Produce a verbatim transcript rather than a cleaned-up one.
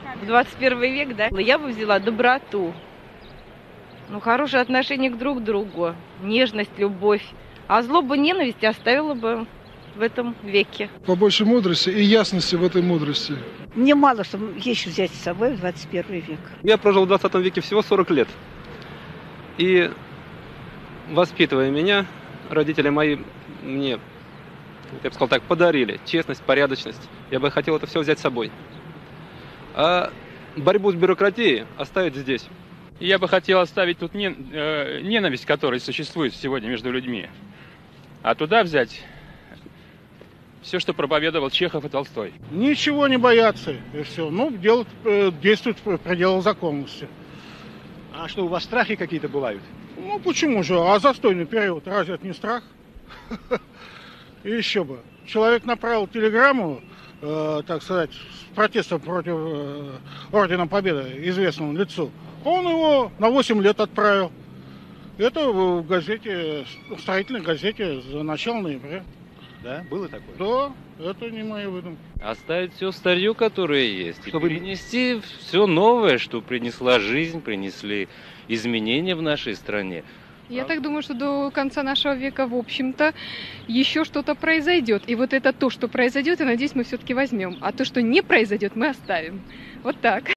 В двадцать первый век, да? Я бы взяла доброту. Ну, хорошее отношение к друг другу, нежность, любовь. А злобу, ненависть оставила бы в этом веке. Побольше мудрости и ясности в этой мудрости. Мне мало что есть взять с собой в двадцать первый век. Я прожил в двадцатом веке всего сорок лет. И воспитывая меня, родители мои мне, я бы сказал так, подарили честность, порядочность. Я бы хотел это все взять с собой. А борьбу с бюрократией оставить здесь. Я бы хотел оставить тут не, э, ненависть, которая существует сегодня между людьми, а туда взять все, что проповедовал Чехов и Толстой. Ничего не бояться, и все. Ну, делать, э, действовать в пределах законности. А что, у вас страхи какие-то бывают? Ну, почему же? А застойный период, разве это не страх? И еще бы. Человек направил телеграмму, э, так сказать, с протестом против э, Ордена Победы известному лицу. Он его на восемь лет отправил. Это в газете, в строительной газете за начало ноября. Да, было такое? Да, это не мои выдумки. Оставить все старье, которое есть, чтобы принести все новое, что принесла жизнь, принесли изменения в нашей стране. Я так думаю, что до конца нашего века, в общем-то, еще что-то произойдет. И вот это то, что произойдет, я надеюсь, мы все-таки возьмем. А то, что не произойдет, мы оставим. Вот так.